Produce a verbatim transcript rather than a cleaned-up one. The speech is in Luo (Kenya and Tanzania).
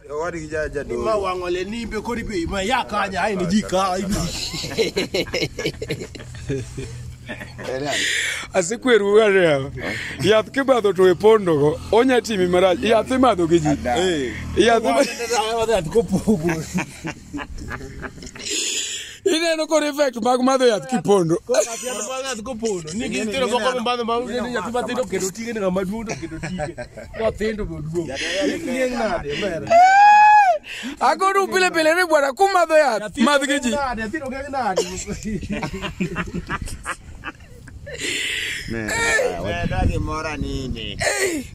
Owari jaja do. Ma wangole ni be ko ribe ma ya kanya ai ni jika. Asikweru wale. Yath kibadho to e pondo go. Onya timi maraj. Yath madho gi ji. Eh. Yath yath ko pugo. Ine no ko effect mag madho yath kipondo. Ko yath ko pondo. Ni gi tero boko mbadho ma ni yath bathindo kendo tige ni ngama duondo kendo tige. Ko thindo go duogo. Ni nade mera. Agodu pile pile ni bwana kumadho yath madh gi ji. Nade thindo ge nade. Ne, wewe dagi mora nini?